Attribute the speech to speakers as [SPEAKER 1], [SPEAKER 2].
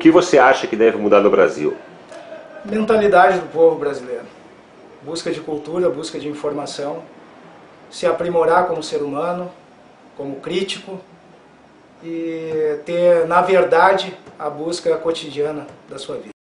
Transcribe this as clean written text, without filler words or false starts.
[SPEAKER 1] que você acha que deve mudar no Brasil?
[SPEAKER 2] Mentalidade do povo brasileiro. Busca de cultura, busca de informação, se aprimorar como ser humano, como crítico e ter, na verdade, a busca cotidiana da sua vida.